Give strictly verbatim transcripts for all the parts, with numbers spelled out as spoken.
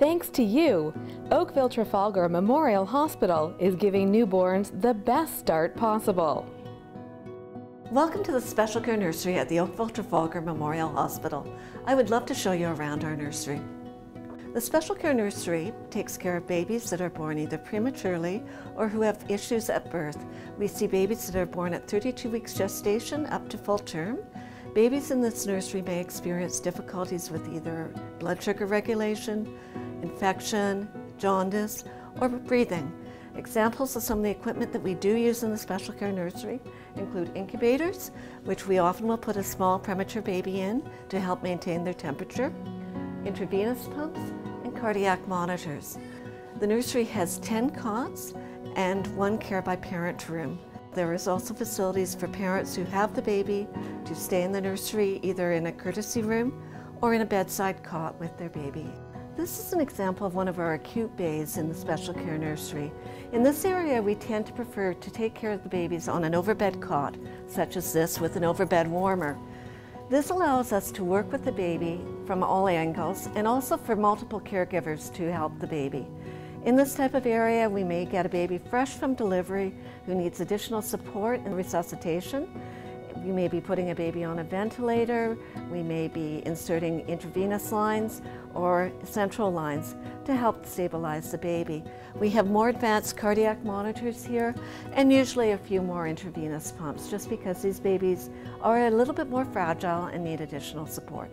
Thanks to you, Oakville Trafalgar Memorial Hospital is giving newborns the best start possible. Welcome to the Special Care Nursery at the Oakville Trafalgar Memorial Hospital. I would love to show you around our nursery. The Special Care Nursery takes care of babies that are born either prematurely or who have issues at birth. We see babies that are born at thirty-two weeks gestation up to full term. Babies in this nursery may experience difficulties with either blood sugar regulation, infection, jaundice, or breathing. Examples of some of the equipment that we do use in the Special Care Nursery include incubators, which we often will put a small premature baby in to help maintain their temperature, intravenous pumps, and cardiac monitors. The nursery has ten cots and one care by parent room. There is also facilities for parents who have the baby to stay in the nursery either in a courtesy room or in a bedside cot with their baby. This is an example of one of our acute bays in the Special Care Nursery. In this area, we tend to prefer to take care of the babies on an overbed cot, such as this with an overbed warmer. This allows us to work with the baby from all angles and also for multiple caregivers to help the baby. In this type of area, we may get a baby fresh from delivery who needs additional support and resuscitation. We may be putting a baby on a ventilator, we may be inserting intravenous lines or central lines to help stabilize the baby. We have more advanced cardiac monitors here and usually a few more intravenous pumps just because these babies are a little bit more fragile and need additional support.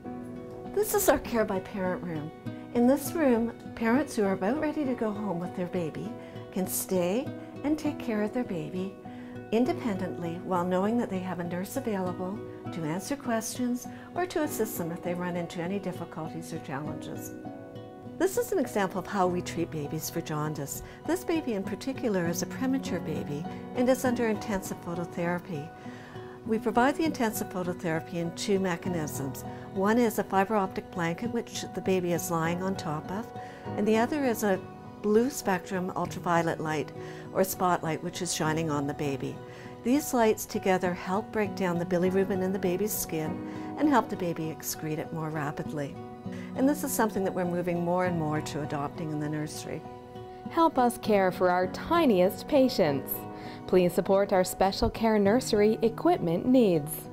This is our care by parent room. In this room, parents who are about ready to go home with their baby can stay and take care of their baby independently while knowing that they have a nurse available to answer questions or to assist them if they run into any difficulties or challenges. This is an example of how we treat babies for jaundice. This baby in particular is a premature baby and is under intensive phototherapy. We provide the intensive phototherapy in two mechanisms. One is a fiber optic blanket which the baby is lying on top of, and the other is a blue spectrum ultraviolet light or spotlight which is shining on the baby. These lights together help break down the bilirubin in the baby's skin and help the baby excrete it more rapidly. And this is something that we're moving more and more to adopting in the nursery. Help us care for our tiniest patients. Please support our Special Care Nursery equipment needs.